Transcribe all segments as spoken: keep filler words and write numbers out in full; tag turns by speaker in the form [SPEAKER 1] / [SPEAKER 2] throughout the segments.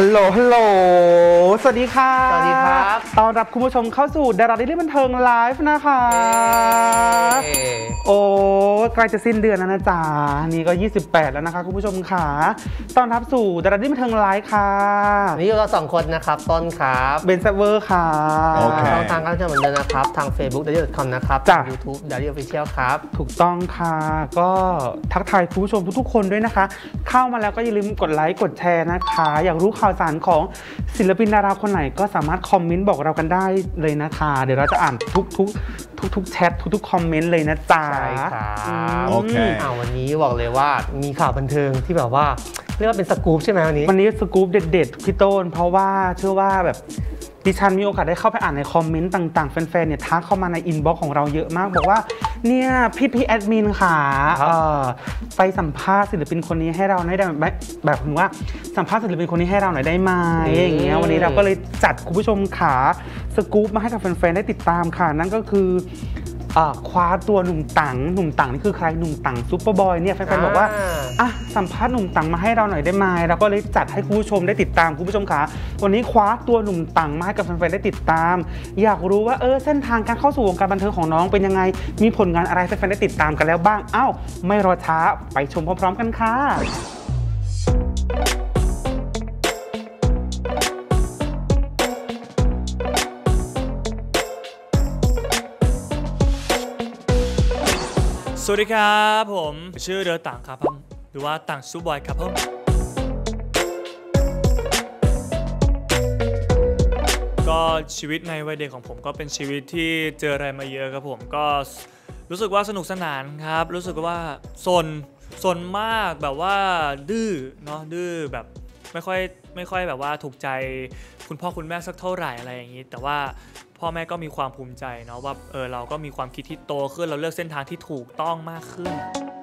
[SPEAKER 1] ฮัลโหลฮัลโหลสวัสดีค่ะ
[SPEAKER 2] สวัสดีครับ
[SPEAKER 1] ต้อนรับคุณผู้ชมเข้าสู่ดาราเดลี่บันเทิงไลฟ์นะคะโอ้ใกล้จะสิ้นเดือนแล้วนะจ๊ะนี่ก็ยี่สิบแปดแล้วนะคะคุณผู้ชมค่ะต้อนรับสู่ดาราเดลี่บันเทิงไลฟ์ค่ะ
[SPEAKER 2] นี่อยู่เราสองคนนะครับต้นครับ
[SPEAKER 1] เบนเซเวอร์ค่ะ
[SPEAKER 2] ช่องทางการเชื่อมเหมือนเดิมนะครับทาง เฟซบุ๊ก ดัลลี่ ดอท คอม นะครับ
[SPEAKER 1] จาก
[SPEAKER 2] ยูทูบ ดัลลี่ ออฟฟิเชียล ครับ
[SPEAKER 1] ถูกต้องค่ะก็ทักทายคุณผู้ชมทุกๆคนด้วยนะคะเข้ามาแล้วก็อย่าลืมกดไลค์กดแชร์นะคะอยากรู้ข่าวสารของศิลปินดาราคนไหนก็สามารถคอมเมนต์บอกเรากันได้เลยนะคะเดี๋ยวเราจะอ่านทุกๆทุกๆแชททุกๆคอมเมนต์เลยนะจ๊ะ
[SPEAKER 2] ใช่ครับโอเควันนี้บอกเลยว่ามีข่าวบันเทิงที่แบบว่าเรียกว่าเป็นสกู๊ปใช่ไหมวันนี้
[SPEAKER 1] วันนี้สกู๊ปเด็ดๆพี่ต้นเพราะว่าเชื่อว่าแบบดิฉันมีโอกาสได้เข้าไปอ่านในคอมเมนต์ต่างๆแฟนๆเนี่ยทักเข้ามาในอินบ็อกซ์ของเราเยอะมากบอกว่าเนี่ยพี่พี่แอดมินค่ะไปสัมภาษณ์ศิลปินคนนี้ให้เราได้แบบแบบถึงว่าสัมภาษณ์ศิลปินคนนี้ให้เราหน่อยได้ไหมอย่างเงี้ยวันนี้เราก็เลยจัดคุณผู้ชมขาสกู๊ปมาให้กับแฟนๆได้ติดตามค่ะนั่นก็คือคว้าตัวหนุ่มตังหนุ่มตังนี่คือใครหนุ่มตังซุปเปอร์บอยเนี่ยแฟนๆบอกว่าอ่ะสัมภาษณ์หนุ่มตังมาให้เราหน่อยได้ไหมเราก็เลยจัดให้คุณผู้ชมได้ติดตามคุณผู้ชมค่ะวันนี้คว้าตัวหนุ่มตังมาให้กับแฟนๆได้ติดตามอยากรู้ว่าเออเส้นทางการเข้าสู่วงการบันเทิงของน้องเป็นยังไงมีผลงานอะไรแฟนๆได้ติดตามกันแล้วบ้างอ้าวไม่รอช้าไปชมพร้อมๆกันค่ะ
[SPEAKER 3] สวัสดีครับผมชื่อเดอต่างครับผมหรือว่าต่างซูบอยครับผมก็ชีวิตในวัยเด็กของผมก็เป็นชีวิตที่เจออะไรมาเยอะครับผมก็รู้สึกว่าสนุกสนานครับรู้สึกว่าซนซนมากแบบว่าดื้อเนาะดื้อแบบไม่ค่อยไม่ค่อยแบบว่าถูกใจคุณพ่อคุณแม่สักเท่าไหร่อะไรอย่างนี้แต่ว่าพ่อแม่ก็มีความภูมิใจเนาะว่าเออเราก็มีความคิดที่โตขึ้นเราเลือกเส้นทางที่ถูกต้องมากขึ้น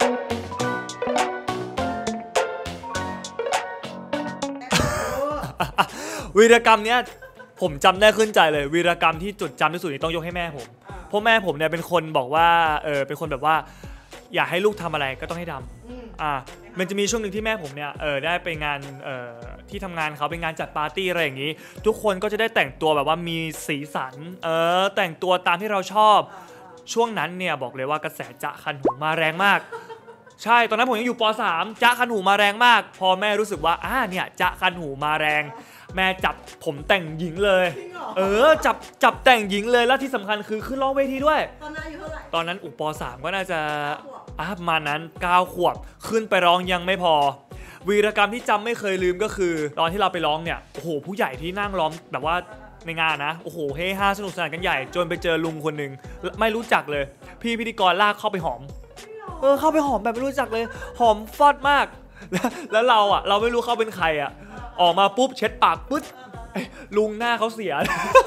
[SPEAKER 3] วีรกรรมเนี้ยผมจำได้ขึ้นใจเลยวีรกรรมที่จดจำที่สุดนี่ต้องยกให้แม่ผมเพราะแม่ผมเนี่ยเป็นคนบอกว่าเออเป็นคนแบบว่าอยากให้ลูกทำอะไรก็ต้องให้ทำอ่ามันจะมีช่วงหนึ่งที่แม่ผมเนี่ยเออได้ไปงานเอ่อที่ทำงานเขาเป็นงานจัดปาร์ตี้อะไรอย่างนี้ทุกคนก็จะได้แต่งตัวแบบว่ามีสีสันเออแต่งตัวตามที่เราชอบช่วงนั้นเนี่ยบอกเลยว่ากระแสจ๊ะคันหูมาแรงมากใช่ตอนนั้นผมยังอยู่ป .สาม จ๊ะคันหูมาแรงมากพอแม่รู้สึกว่าอ่าเนี่ยจ๊ะคันหูมาแรงแม่จับผมแต่งหญิงเลยเออจับจับแต่งหญิงเลยแล้วที่สำคัญคือขึ้นร้องเวทีด้วยตอนนั้นอายุเท่าไหร่ตอนนั้นอุป .สาม ก็น่าจะอ่ะประมาณนั้นเก้าขวบขึ้นไปร้องยังไม่พอวีรกรรมที่จำไม่เคยลืมก็คือตอนที่เราไปร้องเนี่ยโอ้โหผู้ใหญ่ที่นั่งร้องแบบว่าในงานนะโอ้โหเฮฮาสนุกสนานกันใหญ่จนไปเจอลุงคนหนึ่งไม่รู้จักเลยพี่พิธีกรลากเข้าไปหอมเออเข้าไปหอมแบบไม่รู้จักเลยหอมฟอดมากแล้วเราอ่ะเราไม่รู้เขาเป็นใครอ่ะออกมาปุ๊บเช็ดปากปึ๊ดลุงหน้าเขาเสีย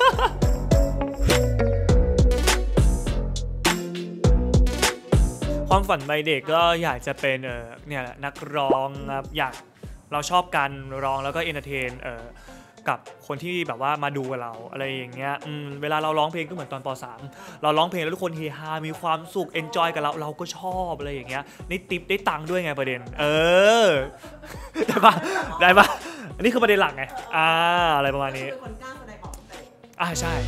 [SPEAKER 3] ความฝันวัยเด็กก็อยากจะเป็นเออเนี่ยนักร้องครับอยากเราชอบการร้องแล้วก็เอนเตอร์เทนเออกับคนที่แบบว่ามาดูกับเราอะไรอย่างเงี้ยอืมเวลาเราร้องเพลงก็เหมือนตอนป .สาม เราร้องเพลงแล้วทุกคนเฮฮามีความสุขเอนจอยกับเราเราก็ชอบอะไรอย่างเงี้ยได้ติปได้ตังค์ด้วยไงประเด็นเออได้ปะได้ปะอันนี้คือประเด็นหลักไงอ่าอะไรประมาณนี้คนกล้าแสดงออกอ่าใช่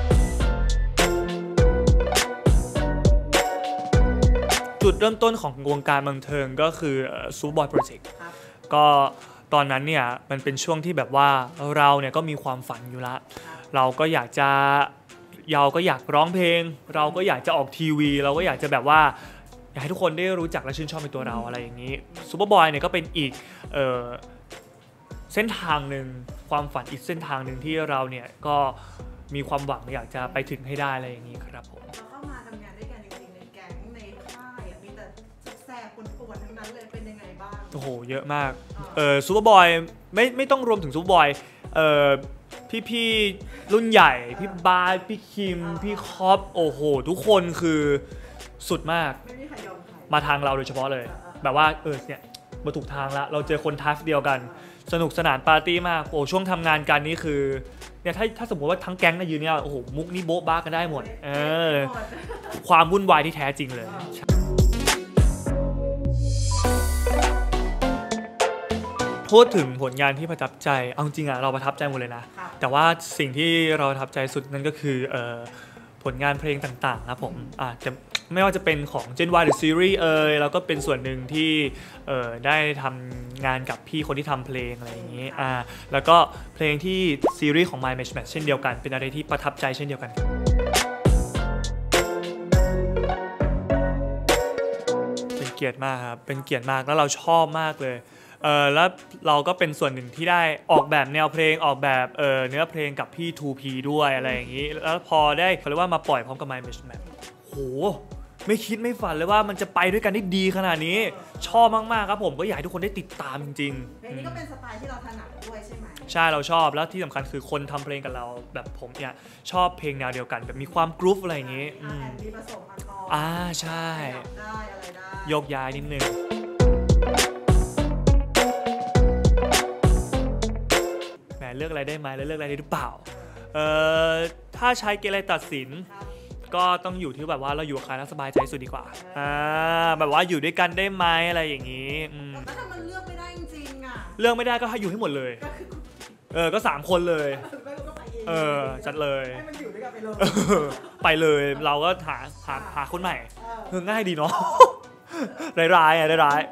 [SPEAKER 3] จุดเริ่มต้นของวงการบันเทิงก็คือซูบอยโปรเจกต์ก็ตอนนั้นเนี่ยมันเป็นช่วงที่แบบว่าเราเนี่ยก็มีความฝันอยู่ละเราก็อยากจะเราก็อยากร้องเพลงเราก็อยากจะออกทีวีเราก็อยากจะแบบว่าอยากให้ทุกคนได้รู้จักและชื่นชอบในตัวเราอะไรอย่างนี้ซูเปอร์บอยเนี่ยก็เป็นอีกเอ่อเส้นทางหนึ่งความฝันอีกเส้นทางหนึ่งที่เราเนี่ยก็มีความหวังอยากจะไปถึงให้ได้อะไรอย่างนี้ครับผม
[SPEAKER 4] เข้ามาทำงานด้วยกันจริงๆในแก๊งในค่ายมีแต่แสบปวดๆทั้งนั้นเลยเป็นยังไงบ้าง
[SPEAKER 3] โอ้โหเยอะมากเออซูเปอร์บอยไม่ไม่ต้องรวมถึงซูเปอร์บอยเออพี่พี่รุ่นใหญ่พี่บาสพี่คิมพี่คอปโอ้โหทุกคนคือสุดมากมาทางเราโดยเฉพาะเลยแบบว่าเออเนี่ยมาถูกทางละเราเจอคนทัฟเดียวกันสนุกสนานปาร์ตี้มากโอ้ช่วงทำงานกันนี่คือเนี่ยถ้าถ้าสมมติว่าทั้งแก๊งนะยืนเนี่ยโอ้โหมุกนี่โบ๊ะบ้ากันได้หมดเออความวุ่นวายที่แท้จริงเลยพูดถึงผลงานที่ประทับใจเอาจริงอะเราประทับใจหมดเลยนะแต่ว่าสิ่งที่เราประทับใจสุดนั่นก็คือเอ่อผลงานเพลงต่างๆครับผมอ่าจะไม่ว่าจะเป็นของ Gen Y หรือซีรีส์เอ่ยแล้วก็เป็นส่วนหนึ่งที่เอ่อได้ทำงานกับพี่คนที่ทำเพลงอะไรอย่างนี้อ่าแล้วก็เพลงที่ซีรีส์ของ My Match Match เช่นเดียวกันเป็นอะไรที่ประทับใจเช่นเดียวกันเป็นเกียรติมากครับเป็นเกียรติมากแล้วเราชอบมากเลยเออแล้วเราก็เป็นส่วนหนึ่งที่ได้ออกแบบแนวเพลงออกแบบเออเนื้อเพลงกับพี่ ทู พี ด้วยอะไรอย่างนี้แล้วพอได้เขาเรียกว่ามาปล่อยพร้อมกับ My Match Match โหไม่คิดไม่ฝันเลยว่ามันจะไปด้วยกันได้ดีขนาดนี้ชอบมากๆครับผมก็อยากให้ทุกคนได้ติดตามจริงๆ
[SPEAKER 4] เพลงนี้ก็เป็นสไตล์ที่เราถนัดด้วยใช่ไหม
[SPEAKER 3] ใช่เราชอบแล้วที่สำคัญคือคนทำเพลงกับเราแบบผมเนี่ยชอบเพลงแนวเดียวกันแบบมีความกรุ๊ปอะไรอย่างนี้
[SPEAKER 4] อ่าแอนดี้ผสมอันออ
[SPEAKER 3] อ่าใช่
[SPEAKER 4] ได้อะไรได้
[SPEAKER 3] โยกย้ายนิดนึงแหมเลือกอะไรได้ไหมแล้วเลือกอะไรได้หรือเปล่าเอ่อถ้าใช้เกณฑ์อะไรตัดสินก็ต้องอยู่ที่แบบว่าเราอยู่กับใครแล้วสบายใจสุดดีกว่าอ่าแบบว่าอยู่ด้วยกันได้ไหมอะไรอย่างนี้
[SPEAKER 4] แล้วถ้ามันเลือกไม่ได้จริงๆอ่ะ
[SPEAKER 3] เลือกไม่ได้ก็ให้อยู่ให้หมดเลยเออก็สามคนเลยเออจัดเลย
[SPEAKER 4] ให้มันอยู่ด้วยกันไปเลย
[SPEAKER 3] ไปเลยเราก็หาหาหาคนใหม่เออง่ายดีเนาะร้ายๆอ่ะร้าย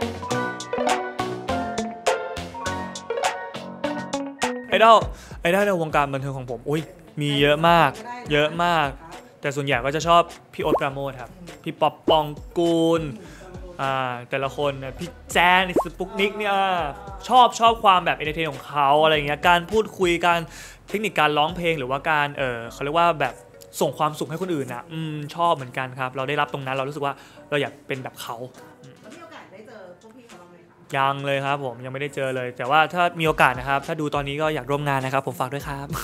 [SPEAKER 3] ไอดอลไอดอลในวงการบันเทิงของผมอุ้ยมีเยอะมากเยอะมากแต่ส่วนใหญ่ก็จะชอบพี่โอ๊ตปราโมทครับพี่ป๊อปปองกูลอ่าแต่ละคนพี่แจนสปุกนิกเนี่ยชอบชอบความแบบเอนเตอร์เทนของเขาอะไรอย่างเงี้ยการพูดคุยการเทคนิคการร้องเพลงหรือว่าการเออเขาเรียกว่าแบบส่งความสุขให้คนอื่นนะอืมชอบเหมือนกันครับเราได้รับตรงนั้นเรารู้สึกว่าเราอยากเป็นแบบเขา
[SPEAKER 4] แล้วมีโอกาสได้เจอพวกพี่เขาบ้างไหมคะ
[SPEAKER 3] ยังเลยครับผมยังไม่ได้เจอเลยแต่ว่าถ้ามีโอกาสนะครับถ้าดูตอนนี้ก็อยากร่วมงานนะครับผมฝากด้วยครับ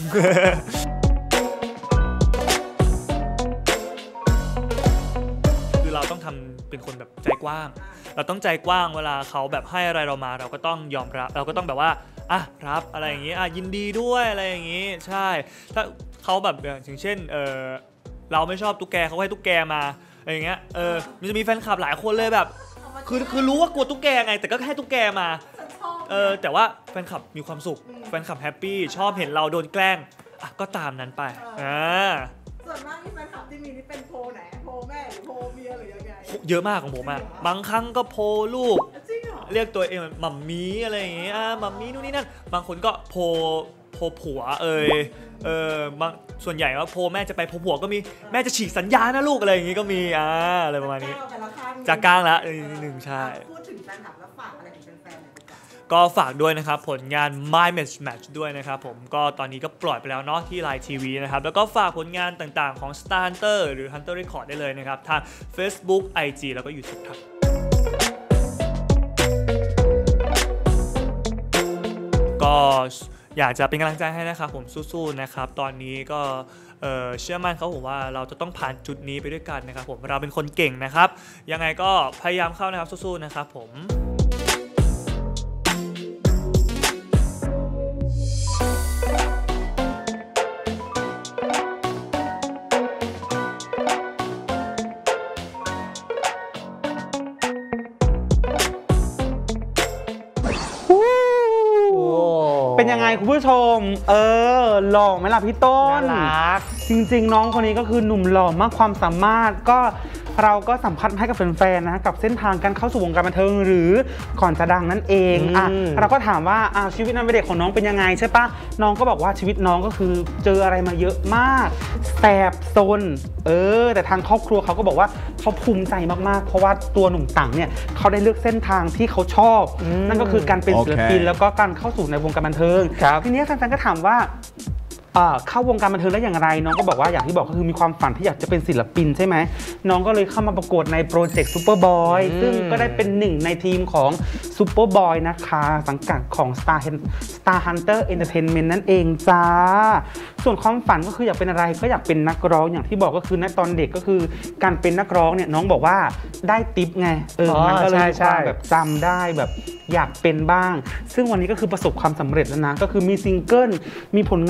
[SPEAKER 3] เราต้องทำเป็นคนแบบใจกว้างเราต้องใจกว้างเวลาเขาแบบให้อะไรเรามาเราก็ต้องยอมรับเราก็ต้องแบบว่าอ่ะรับอะไรอย่างงี้อ่ะยินดีด้วยอะไรอย่างงี้ใช่ถ้าเขาแบบอย่างเช่นเออเราไม่ชอบตุ๊กแกเขาให้ตุ๊กแกมาอะไรอย่างเงี้ยเออมันจะมีแฟนคลับหลายคนเลยแบบคือคือรู้ว่ากลัวตุ๊กแกไงแต่ก็ให้ตุ๊กแกมาเออแต่ว่าแฟนคลับมีความสุขแฟนคลับแฮปปี้ชอบเห็นเราโดนแกล้งอ่ะก็ตามนั้นไปอ่า
[SPEAKER 4] ส่วนมากที่แฟนคลับที่มีนี่เป็นโพไหนโพแม่หรือโพเมียหรือยังไง
[SPEAKER 3] เยอะมากของผมอ่ะบางครั้งก็โพลูกเรียกตัวเองมัมมี่อะไรอย่างเงี้ยมัมมี่นู่นนี่นั่นบางคนก็โพโพผัวเอ่ยเออบางส่วนใหญ่ว่าโพแม่จะไปโพผัวก็มีแม่จะฉีกสัญญานะลูกอะไรอย่างงี้ก็มีอ่าอะไรประมาณนี้จากกลางละนิดนึงใช่
[SPEAKER 4] พูดถึงแฟนคลับแล้วฝากอะไรถึงแฟนๆหน่อยดีกว่า
[SPEAKER 3] ก็ฝากด้วยนะครับผลงาน My Match Match ด้วยนะครับผมก็ตอนนี้ก็ปล่อยไปแล้วเนาะที่ Line ที วี นะครับแล้วก็ฝากผลงานต่างๆของ Star Hunter หรือ Hunter Record ได้เลยนะครับทาง Facebook ไอ จี แล้วก็ YouTube ครับก็อยากจะเป็นกำลังใจให้นะครับผมสู้ๆนะครับตอนนี้ก็เอ่อเชื่อมั่นเขาผมว่าเราจะต้องผ่านจุดนี้ไปด้วยกันนะครับผมเราเป็นคนเก่งนะครับยังไงก็พยายามเข้านะครับสู้ๆนะครับผม
[SPEAKER 1] เป็นยังไงคุณผู้ชมเออหล่อไหมล่ะพี่ต้น
[SPEAKER 2] น่ารัก
[SPEAKER 1] จริงๆน้องคนนี้ก็คือหนุ่มหล่อมากความสามารถก็เราก็สัมผัสให้กับแฟนๆนะกับเส้นทางการเข้าสู่วงการบันเทิงหรือก่อนจะดังนั่นเองอ่ะเราก็ถามว่าอ้าวชีวิตในวัยเด็กของน้องเป็นยังไงใช่ปะน้องก็บอกว่าชีวิตน้องก็คือเจออะไรมาเยอะมากแสบซนเออแต่ทางครอบครัวเขาก็บอกว่าเขาภูมิใจมากๆเพราะว่าตัวหนุ่มตังเนี่ยเขาได้เลือกเส้นทางที่เขาชอบนั่นก็คือการเป็นศิลปินแล้วก็การเข้าสู่ในวงการบันเทิงทีนี้แฟนๆก็ถามว่าเข้าวงการบันเทิงได้อย่างไรน้องก็บอกว่าอย่างที่บอกก็คือมีความฝันที่อยากจะเป็นศิลปินใช่ไหมน้องก็เลยเข้ามาประกวดในโปรเจกต์ซูเปอร์บอยซึ่งก็ได้เป็นหนึ่งในทีมของซูเปอร์บอยนะคะสังกัดของ Star Star Hunter Entertainment นั่นเองจ้าส่วนความฝันก็คืออยากเป็นอะไรก็อยากเป็นนักร้องอย่างที่บอกก็คือในตอนเด็กก็คือการเป็นนักร้องเนี่ยน้องบอกว่าได้ติ๊บไงเออมันก็เลยมีความแบบจำได้แบบอยากเป็นบ้างซึ่งวันนี้ก็คือประสบความสำเร็จแล้วนะก็คือมีซิงเกิลมีผลงานต่าง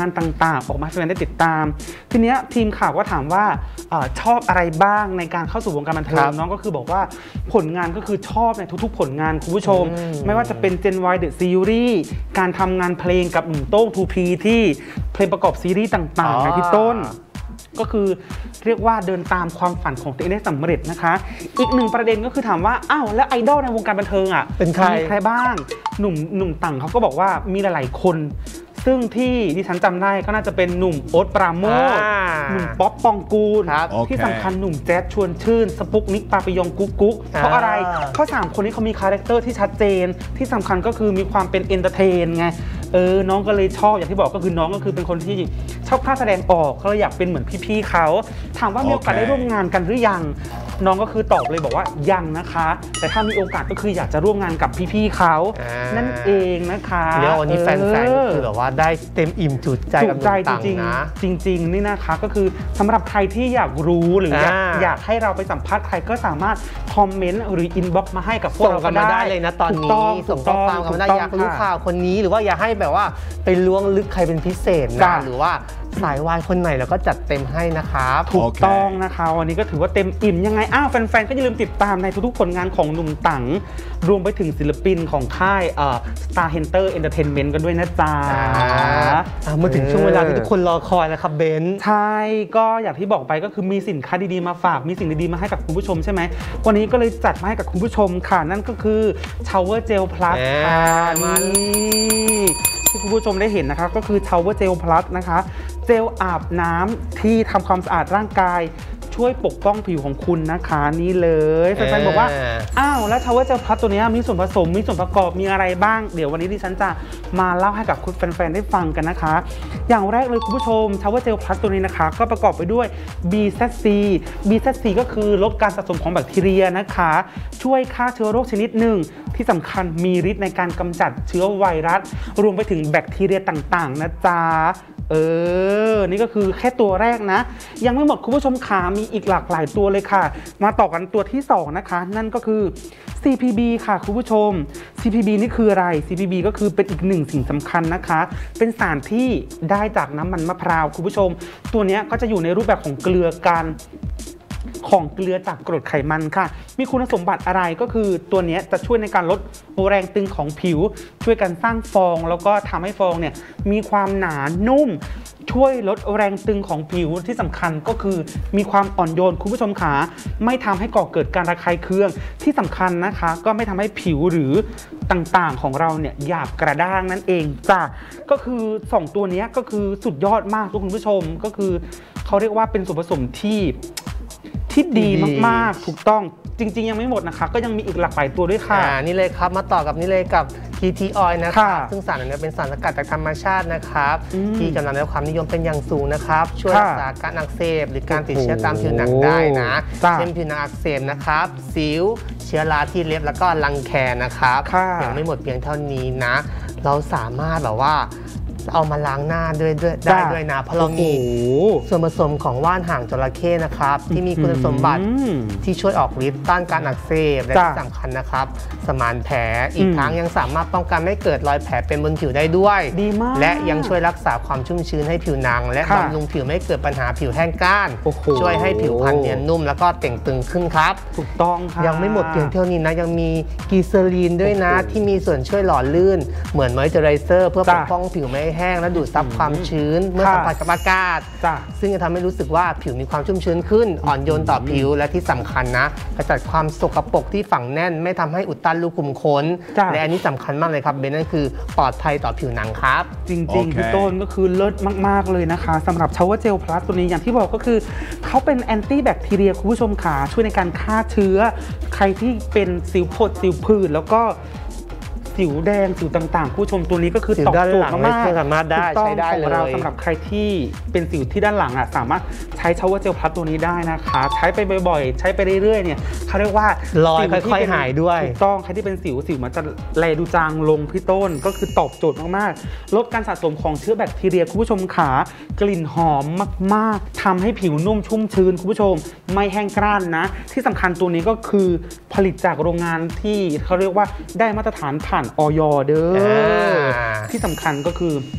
[SPEAKER 1] ต่างๆออกมาให้แฟนๆได้ติดตามทีเนี้ยทีมข่าวก็ถามว่าอชอบอะไรบ้างในการเข้าสู่วงการบันเทิงน้องก็คือบอกว่าผลงานก็คือชอบในทุกๆผลงานคุณผู้ชมไม่ว่าจะเป็น Gen Y The Series การทำงานเพลงกับหนุ่มโต้ง ทู พี ที่เพลงประกอบซีรีส์ต่างๆในพี่ต้นก็คือเรียกว่าเดินตามความฝันของตัวเองได้สำเร็จนะคะอีกหนึ่งประเด็นก็คือถามว่าอ้าวแล้วไอดอลในวงการบันเทิงอ่ะเป็นใครมีใครบ้างหนุ่มหนุ่มต่างเขาก็บอกว่ามีหลายๆคนซึ่งที่ดิฉันจำได้ก็น่าจะเป็นหนุ่มโอ๊ตปราโมชหนุ่มป๊อปปองกูลที่สำคัญหนุ่มแจ๊ดชวนชื่นสปุกนิกปาปิยองกุ๊กกุ๊กเพราะอะไรเพราะสามคนนี้เขามีคาแรคเตอร์ที่ชัดเจนที่สำคัญก็คือมีความเป็นเอนเตอร์เทนไงเออน้องก็เลยชอบอย่างที่บอกก็คือน้องก็คือเป็นคนที่ชอบกล้าแสดงออกก็เลยอยากเป็นเหมือนพี่ๆเขาถามว่ามีโอกาสได้ร่วมงานกันหรือยังน้องก็คือตอบเลยบอกว่ายังนะคะแต่ถ้ามีโอกาสก็คืออยากจะร่วมงานกับพี่ๆเขานั่นเองนะคะ
[SPEAKER 2] เดี๋ยววันนี้แฟนๆคือแบบว่าได้เต็มอิ่มจุใจกับหนุ่มต่างนะ
[SPEAKER 1] จริงๆนี่นะคะก็คือสำหรับใครที่อยากรู้หรืออยากให้เราไปสัมภาษณ์ใครก็สามารถคอมเมนต์หรืออินบ็อกซ์มาให้กับพวกเราก็ได้
[SPEAKER 2] เลยนะตอนนี้ส่งข้อความกันมาได้อยากรู้ข่าวคนนี้หรือว่าอยากให้แบบว่าไปล้วงลึกใครเป็นพิเศษนะหรือว่าสายวายคนไหนเราก็จัดเต็มให้นะครับ
[SPEAKER 1] ถูกต้องนะคะวันนี้ก็ถือว่าเต็มอิ่มยังไงอ้าวแฟนๆก็อย่าลืมติดตามในทุกๆผลงานของหนุ่มตังรวมไปถึงศิลปินของค่ายเอ่อ Star Hunter Entertainment กันด้วยนะจ๊ะ
[SPEAKER 2] เมื่อถึงช่วงเวลาที่ทุกคนรอคอยนะครับเบน
[SPEAKER 1] ใช่ก็อย่างที่บอกไปก็คือมีสินค้าดีๆมาฝากมีสิ่งดีๆมาให้กับคุณผู้ชมใช่ไหมวันนี้ก็เลยจัดมาให้กับคุณผู้ชมค่ะนั่นก็คือ Shower Gel Plus ค่ะนี่ที่คุณผู้ชมได้เห็นนะคะก็คือ Shower Gel Plus นะคะเจลอาบน้ำที่ทำความสะอาดร่างกายช่วยปกป้องผิวของคุณนะคะนี่เลยแฟนๆบอกว่าอ้าวแล้ว Shower Gel Plus ตัวนี้มีส่วนผสมมีส่วนประกอบมีอะไรบ้างเดี๋ยววันนี้ดิฉันจะมาเล่าให้กับคุณแฟนๆได้ฟังกันนะคะอย่างแรกเลยคุณผู้ชม Shower Gel Plus ตัวนี้นะคะก็ประกอบไปด้วย บี แซด ซี บี แซด ซี ก็คือลดการสะสมของแบคทีเรียนะคะช่วยฆ่าเชื้อโรคชนิดหนึ่งที่สำคัญมีฤทธิ์ในการกำจัดเชื้อไวรัสรวมไปถึงแบคทีเรียต่างๆนะจ๊ะเออนี่ก็คือแค่ตัวแรกนะยังไม่หมดคุณผู้ชมขามีอีกหลากหลายตัวเลยค่ะมาต่อกันตัวที่สองนะคะนั่นก็คือ ซี พี บี ค่ะคุณผู้ชม ซี พี บี นี่คืออะไร ซี พี บี ก็คือเป็นอีกหนึ่งสิ่งสำคัญนะคะเป็นสารที่ได้จากน้ำมันมะพร้าวคุณผู้ชมตัวนี้ก็จะอยู่ในรูปแบบของเกลือกันของเกลือจากกรดไขมันค่ะมีคุณสมบัติอะไรก็คือตัวนี้จะช่วยในการลดแรงตึงของผิวช่วยกันสร้างฟองแล้วก็ทำให้ฟองเนี่ยมีความหนานุ่มช่วยลดแรงตึงของผิวที่สำคัญก็คือมีความอ่อนโยนคุณผู้ชมขาไม่ทำให้ก่อเกิดการระคายเคืองที่สำคัญนะคะก็ไม่ทำให้ผิวหรือต่างๆของเราเนี่ยหยาบกระด้างนั่นเองจ้ะก็คือสองตัวนี้ก็คือสุดยอดมากทุกคุณผู้ชมก็คือเขาเรียกว่าเป็นส่วนผสมที่ที่ดีมากๆถูกต้องจริงๆยังไม่หมดนะคะก็ยังมีอีกหลากหลายตัวด้วยค่ะ
[SPEAKER 2] นี่เลยครับมาต่อกับนี่เลยกับ ที ที Oil นะครับซึ่งสารนี้เป็นสารสกัดจากธรรมชาตินะครับที่กำลังได้รับความนิยมเป็นอย่างสูงนะครับช่วยรักษาการอักเสบหรือการติดเชื้อตามผิวหนังได้นะเช่นผิวหนังอักเสบนะครับสิวเชื้อราที่เล็บแล้วก็รังแคนะครับยังไม่หมดเพียงเท่านี้นะเราสามารถแบบว่าเอามาล้างหน้าด้วยด้วยได้ด้วยนะเพราะเรามีส่วนผสมของว่านหางจระเข้นะครับที่มีคุณสมบัติที่ช่วยออกฤทธิ์ต้านการอักเสบและที่สำคัญนะครับสมานแผลอีกทั้งยังสามารถป้องกันไม่เกิดรอยแผลเป็นบนผิวได้ด้วย
[SPEAKER 1] ดีมาก
[SPEAKER 2] และยังช่วยรักษาความชุ่มชื้นให้ผิวหนังและบำรุงผิวไม่เกิดปัญหาผิวแห้งก้านช่วยให้ผิวพรรณเนียนนุ่มแล้วก็เต่งตึงขึ้นครับ
[SPEAKER 1] ถูกต้องค่ะ
[SPEAKER 2] ยังไม่หมดเพียงเท่านี้นะยังมีกีเซอรีนด้วยนะที่มีส่วนช่วยหล่อลื่นเหมือนมอยเจอไรเซอร์เพื่อปกป้องผิวไม่แห้งและดูดซับความชื้นเมื่อสัมผัสกับอากาศซึ่งจะทำให้รู้สึกว่าผิวมีความชุ่มชื้นขึ้นอ่อนโยนต่อผิวและที่สำคัญนะกระจัดความสกปรกที่ฝังแน่นไม่ทำให้อุดตันรูขุมขนและอันนี้สำคัญมากเลยครับเบนนั่นคือปลอดภัยต่อผิวหนังครับ
[SPEAKER 1] จริงๆพี่ต้นก็คือเลิศมากๆเลยนะคะสำหรับ Shower Gel Plus ตัวนี้อย่างที่บอกก็คือเขาเป็นแอนตี้แบคทีเรียคุณผู้ชมขาช่วยในการฆ่าเชื้อใครที่เป็นสิวผดสิวผื่นแล้วก็สิวแดงสิวต่างๆผู้ชมตัวนี้ก็คือตอบโจทย์มาก
[SPEAKER 2] ๆสามารถได้ใช้ได้
[SPEAKER 1] ของเราสำหรับใครที่เป็นสิวที่ด้านหลังอ่ะสามารถใช้ Shower Gel Plus ตัวนี้ได้นะคะใช้ไปบ่อยๆใช้ไปเรื่อยๆเนี่ยเขาเรียกว่าร
[SPEAKER 2] อยค่อยๆหายด้วย
[SPEAKER 1] ถูกต้องใครที่เป็นสิวสิวมันจะแลดูจางลงพี่ต้นก็คือตอบโจทย์มากๆลดการสะสมของเชื้อแบคทีเรียคุณผู้ชมขากลิ่นหอมมากๆทำให้ผิวนุ่มชุ่มชื้นคุณผู้ชมไม่แห้งกร้านนะที่สำคัญตัวนี้ก็คือผลิตจากโรงงานที่เขาเรียกว่าได้มาตรฐานผ่านอย.เด้อที่สำคัญก็คือ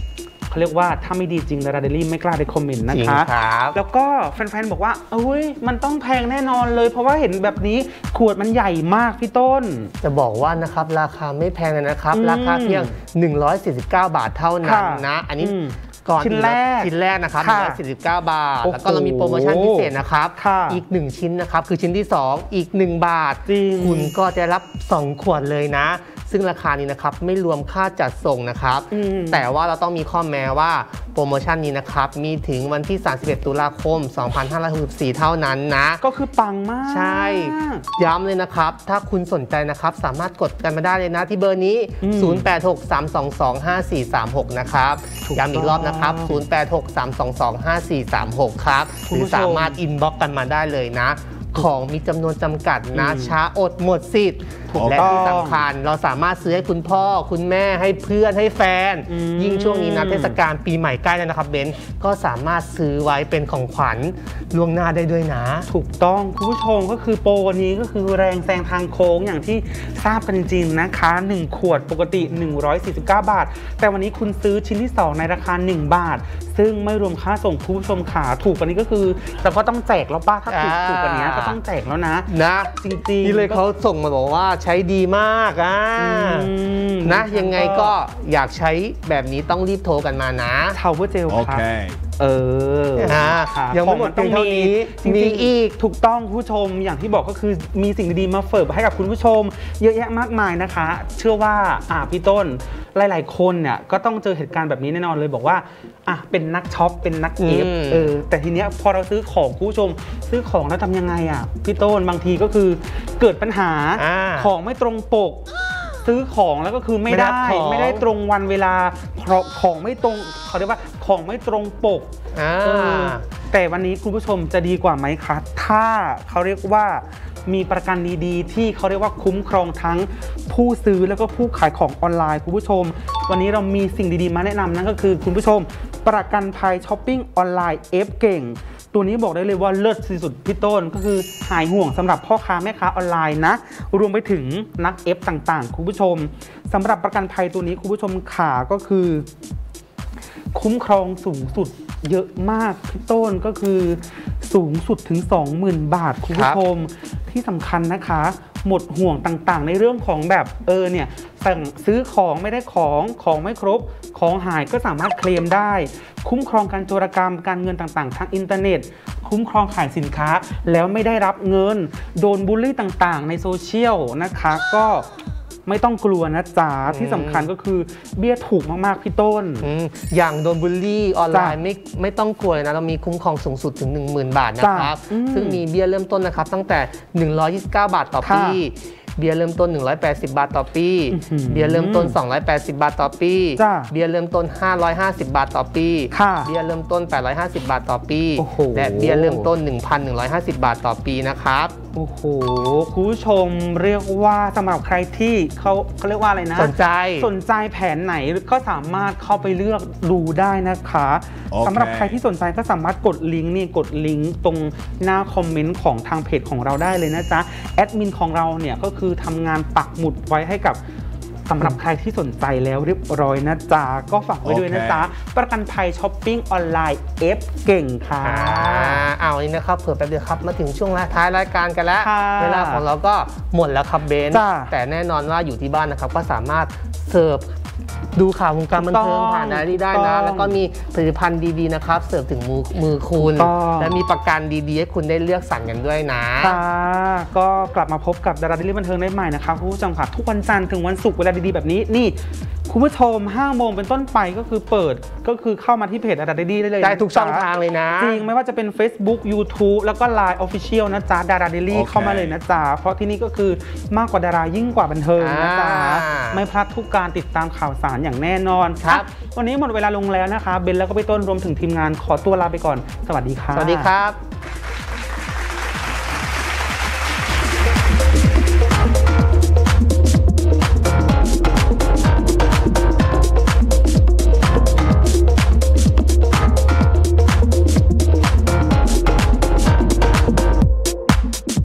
[SPEAKER 1] เขาเรียกว่าถ้าไม่ดีจริงดาราเดลี่ไม่กล้าไปคอมเมนต์นะคะแล้วก็แฟนๆบอกว่าเอ้ยมันต้องแพงแน่นอนเลยเพราะว่าเห็นแบบนี้ขวดมันใหญ่มากพี่ต้น
[SPEAKER 2] จะบอกว่านะครับราคาไม่แพงเลยนะครับราคาเพียงหนึ่งร้อยสี่สิบเก้าบาทเท่านั้นนะอันนี้ก่อนชิ้นแรกชิ้นแรกนะครับหนึ่งร้อยสี่สิบเก้าบาทแล้วก็เรามีโปรโมชั่นพิเศษนะครับอีกหนึ่งชิ้นนะครับคือชิ้นที่สองอีกหนึ่งบาทคุณก็จะรับสองขวดเลยนะซึ่งราคานี้นะครับไม่รวมค่าจัดส่งนะครับแต่ว่าเราต้องมีข้อแม้ว่าโปรโมชั่นนี้นะครับมีถึงวันที่สามสิบเอ็ดตุลาคมสองพันห้าร้อยหกสิบสี่เท่านั้นนะ
[SPEAKER 1] ก็คือปังมาก
[SPEAKER 2] ใช่ย้ำเลยนะครับถ้าคุณสนใจนะครับสามารถกดกันมาได้เลยนะที่เบอร์นี้ศูนย์ แปด หก สาม สอง สอง ห้า สี่ สาม หกนะครับย้ำอีกรอบนะครับศูนย์ แปด หก สาม สอง สอง ห้า สี่ สาม หกครับหรือสามารถอินบ็อกซ์กันมาได้เลยนะของมีจำนวนจำกัดนะช้าอดหมดสิทธิ์และที่สำคัญเราสามารถซื้อให้คุณพ่อคุณแม่ให้เพื่อนให้แฟนยิ่งช่วงนี้นะเทศกาลปีใหม่ใกล้แล้วนะครับเบนก็สามารถซื้อไว้เป็นของขวัญล่วงหน้าได้ด้วยนะ
[SPEAKER 1] ถูกต้องคุณผู้ชมก็คือโปรนี้ก็คือแรงแซงทางโค้งอย่างที่ทราบกันจริงๆนะคะหนึ่งขวดปกติหนึ่งร้อยสี่สิบเก้าบาทแต่วันนี้คุณซื้อชิ้นที่สองในราคาหนึ่งบาทซึ่งไม่รวมค่าส่งคุณผู้ชมขาถูกกว่านี้ก็คือเราก็ต้องแจกแล้วป้าถ้าถูกถูกกว่านี้ก็ต้องแจกแล้วนะ
[SPEAKER 2] นะ
[SPEAKER 1] จริงๆ
[SPEAKER 2] นี่เลยเขาส่งมาบอกว่าใช้ดีมากอ่ะนะยังไงก็อยากใช้แบบนี้ต้องรีบโทรกันมานะ
[SPEAKER 1] ทาวเวอร์เจลครับเออ
[SPEAKER 2] ยังไม่หมดต้องมี
[SPEAKER 1] มีอีกถูกต้องผู้ชมอย่างที่บอกก็คือมีสิ่งดีๆมาเสิร์ฟให้กับคุณผู้ชมเยอะแยะมากมายนะคะเชื่อว่าอ่าพี่ต้นหลายๆคนเนี่ยก็ต้องเจอเหตุการณ์แบบนี้แน่นอนเลยบอกว่าอ่ะเป็นนักช็อปเป็นนักเอฟเออแต่ทีเนี้ยพอเราซื้อของคุณผู้ชมซื้อของแล้วทำยังไงอ่ะพี่ต้นบางทีก็คือเกิดปัญหาของไม่ตรงปกซื้อของแล้วก็คือไม่ได้ไม่ได้ตรงวันเวลาของไม่ตรงเขาเรียกว่าของไม่ตรงปกแต่วันนี้คุณผู้ชมจะดีกว่าไหมคะถ้าเขาเรียกว่ามีประกันดีๆที่เขาเรียกว่าคุ้มครองทั้งผู้ซื้อแล้วก็ผู้ขายของออนไลน์คุณผู้ชมวันนี้เรามีสิ่งดีๆมาแนะนำนั่นก็คือคุณผู้ชมประกันภัยช้อปปิ้งออนไลน์เอฟเก่งตัวนี้บอกได้เลยว่าเลิศที่สุดพี่ต้นก็คือหายห่วงสำหรับพ่อค้าแม่ค้าออนไลน์นะรวมไปถึงนักเอฟต่างๆคุณผู้ชมสำหรับประกันภัยตัวนี้คุณผู้ชมขาก็คือคุ้มครองสูงสุดเยอะมากพี่ต้นก็คือสูงสุดถึง สองหมื่น บาทคุณผู้ชมที่สำคัญนะคะหมดห่วงต่างๆในเรื่องของแบบเออเนี่ยสั่งซื้อของไม่ได้ของของไม่ครบของหายก็สามารถเคลมได้คุ้มครองการโจรกรรมการเงินต่างๆทางอินเทอร์เน็ตคุ้มครองขายสินค้าแล้วไม่ได้รับเงินโดนบูลลี่ต่างๆในโซเชียลนะคะก็ไม่ต้องกลัวนะจ๊ะที่สำคัญก็คือเบี้ยถูกมากๆพี่ต้น อ,
[SPEAKER 2] อย่างโดนบูลลี่ออนไลน์ไม่ไม่ต้องกลัวเลยนะเรามีคุ้มครองสูงสุดถึง หนึ่งหมื่น บาทนะครับซึ่งมีเบี้ยเริ่มต้นนะครับตั้งแต่หนึ่งร้อยยี่สิบเก้าบาทต่อปีเบี้ยเริ่มต้นหนึ่งร้อยแปดสิบบาทต่อปีเบี้ยเริ่มต้นสองร้อยแปดสิบบาทต่อปีเบี้ยเริ่มต้นห้าร้อยห้าสิบบาทต่อปีเบี้ยเริ่มต้นแปดร้อยห้าสิบบาทต่อปีและเบี้ยเริ่มต้น หนึ่งพันหนึ่งร้อยห้าสิบบาทต่อปีนะครับ
[SPEAKER 1] โอ้โหคุณผู้ชมเรียกว่าสำหรับใครที่เขาเขาเรียกว่าอะไรนะ
[SPEAKER 2] สนใจ
[SPEAKER 1] สนใจแผนไหนก็สามารถเข้าไปเลือกดูได้นะคะ okay. สำหรับใครที่สนใจก็สามารถกดลิงก์นี่กดลิงก์ตรงหน้าคอมเมนต์ของทางเพจของเราได้เลยนะจ๊ะแอดมินของเราเนี่ยก็คือทำงานปักหมุดไว้ให้กับสำหรับใครที่สนใจแล้วเรียบร้อยนะจ๊ะก็ฝากไว้ด้วยนะจ๊ะประกันภัยช้อปปิ้งออนไลน์เอฟเก่งค่ะ
[SPEAKER 2] เอาอันนี้นะครับเผื่อแป๊บเดียวครับมาถึงช่วงท้ายรายการกันแล้วเวลาของเราก็หมดแล้วครับเบนแต่แน่นอนว่าอยู่ที่บ้านนะครับก็สามารถเสิร์ฟดูข่าววงการบันเทิงผ่านไดอารี่ได้นะแล้วก็มีผลิตภัณฑ์ดีๆนะครับเสิร์ฟถึงมือมือคุณและมีประกันดีๆให้คุณได้เลือกสรรกันด้วยนะ
[SPEAKER 1] ก็กลับมาพบกับดาราดิลี่บันเทิงได้ใหม่นะครับคุณผู้ชมค่ะทุกวันจันทร์ถึงวันศุกร์เวลาดีๆแบบนี้นี่คุณผู้ชมห้าโมงเป็นต้นไปก็คือเปิดก็คือเข้ามาที่เพจดาราดิลี่ได้เลย
[SPEAKER 2] ได้ทุกช่องทางเลยนะ
[SPEAKER 1] จริงไม่ว่าจะเป็น Facebook YouTube แล้วก็ ไลน์ Official นะจ๊ะดาราดิลี่เข้ามาเลยนะจ๊ะเพราะที่นี่ก็คือมากกว่าดารายิ่งกว่าบันเทิงนะจ๊ะไม่พลาดทุกการติดตามข่าวสารอย่างแน่นอนครับวันนี้หมดเวลาลงแล้วนะคะเบนแล้วก็พี่ต้นรวมถึงทีมงานขอตัวลาไปก่อนสวัสดีครับ
[SPEAKER 2] สวัสดีครับ